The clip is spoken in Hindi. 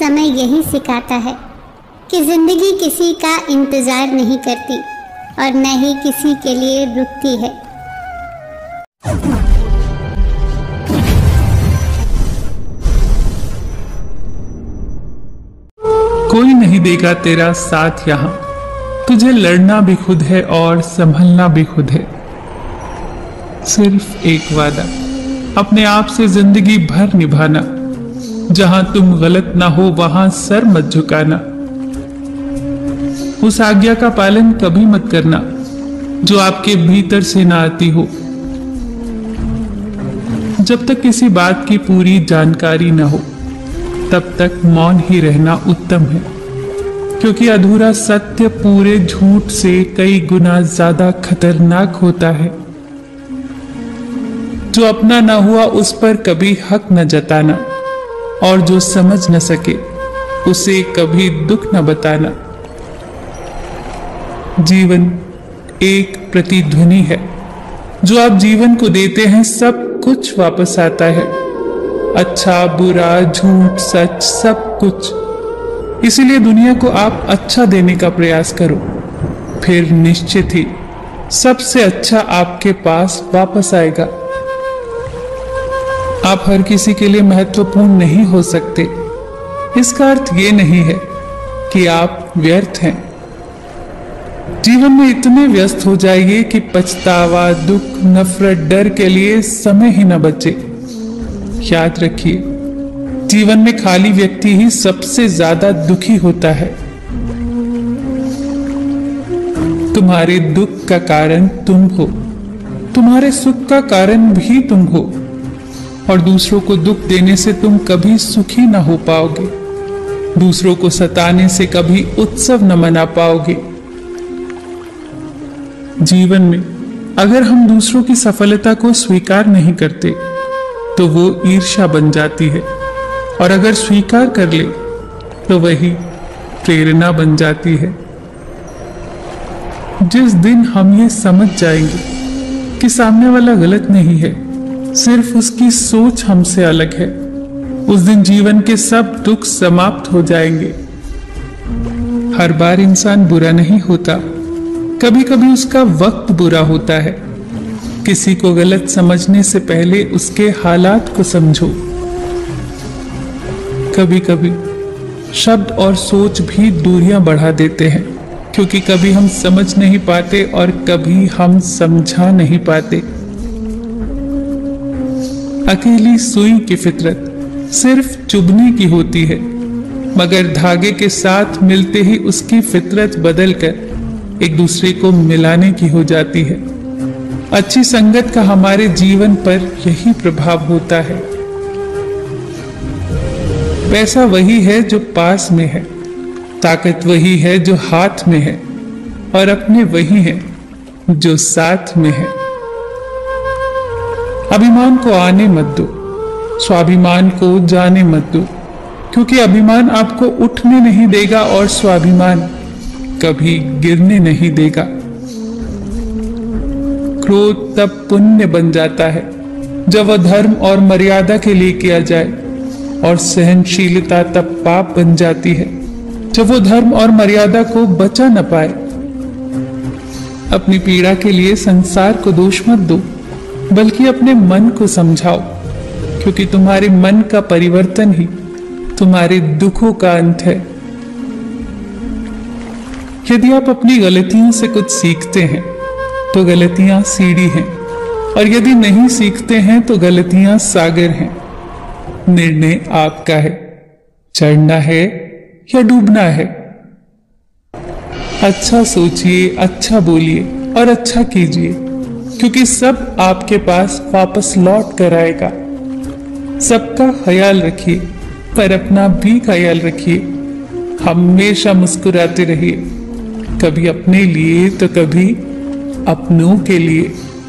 समय यही सिखाता है कि जिंदगी किसी का इंतजार नहीं करती और न ही किसी के लिए रुकती है। कोई नहीं देगा तेरा साथ यहाँ, तुझे लड़ना भी खुद है और संभलना भी खुद है। सिर्फ एक वादा अपने आप से जिंदगी भर निभाना, जहां तुम गलत ना हो वहां सर मत झुकाना। उस आज्ञा का पालन कभी मत करना जो आपके भीतर से ना आती हो। जब तक किसी बात की पूरी जानकारी ना हो तब तक मौन ही रहना उत्तम है, क्योंकि अधूरा सत्य पूरे झूठ से कई गुना ज्यादा खतरनाक होता है। जो अपना ना हुआ उस पर कभी हक न जताना, और जो समझ न सके उसे कभी दुख न बताना। जीवन एक प्रतिध्वनि है, जो आप जीवन को देते हैं सब कुछ वापस आता है। अच्छा बुरा झूठ सच सब कुछ। इसीलिए दुनिया को आप अच्छा देने का प्रयास करो, फिर निश्चित ही सबसे अच्छा आपके पास वापस आएगा। आप हर किसी के लिए महत्वपूर्ण नहीं हो सकते, इसका अर्थ ये नहीं है कि आप व्यर्थ हैं। जीवन में इतने व्यस्त हो जाइए कि पछतावा दुख नफरत डर के लिए समय ही न बचे। याद रखिए, जीवन में खाली व्यक्ति ही सबसे ज्यादा दुखी होता है। तुम्हारे दुख का कारण तुम हो, तुम्हारे सुख का कारण भी तुम हो, और दूसरों को दुख देने से तुम कभी सुखी न हो पाओगे। दूसरों को सताने से कभी उत्सव न मना पाओगे। जीवन में अगर हम दूसरों की सफलता को स्वीकार नहीं करते तो वो ईर्ष्या बन जाती है, और अगर स्वीकार कर ले तो वही प्रेरणा बन जाती है। जिस दिन हम ये समझ जाएंगे कि सामने वाला गलत नहीं है, सिर्फ उसकी सोच हमसे अलग है, उस दिन जीवन के सब दुख समाप्त हो जाएंगे। हर बार इंसान बुरा नहीं होता, कभी कभी उसका वक्त बुरा होता है। किसी को गलत समझने से पहले उसके हालात को समझो। कभी कभी शब्द और सोच भी दूरियां बढ़ा देते हैं, क्योंकि कभी हम समझ नहीं पाते और कभी हम समझा नहीं पाते। अकेली सुई की फितरत सिर्फ चुभने की होती है, मगर धागे के साथ मिलते ही उसकी फितरत बदलकर एक दूसरे को मिलाने की हो जाती है। अच्छी संगत का हमारे जीवन पर यही प्रभाव होता है। पैसा वही है जो पास में है, ताकत वही है जो हाथ में है, और अपने वही है जो साथ में है। अभिमान को आने मत दो, स्वाभिमान को जाने मत दो, क्योंकि अभिमान आपको उठने नहीं देगा और स्वाभिमान कभी गिरने नहीं देगा। क्रोध तब पुण्य बन जाता है जब वह धर्म और मर्यादा के लिए किया जाए, और सहनशीलता तब पाप बन जाती है जब वो धर्म और मर्यादा को बचा न पाए। अपनी पीड़ा के लिए संसार को दोष मत दो, बल्कि अपने मन को समझाओ, क्योंकि तुम्हारे मन का परिवर्तन ही तुम्हारे दुखों का अंत है। यदि आप अपनी गलतियों से कुछ सीखते हैं तो गलतियां सीढ़ी हैं, और यदि नहीं सीखते हैं तो गलतियां सागर हैं। निर्णय आपका है, चढ़ना है या डूबना है। अच्छा सोचिए, अच्छा बोलिए और अच्छा कीजिए, क्योंकि सब आपके पास वापस लौट कर आएगा। सबका ख्याल रखिए, पर अपना भी ख्याल रखिए। हमेशा मुस्कुराते रहिए, कभी अपने लिए तो कभी अपनों के लिए।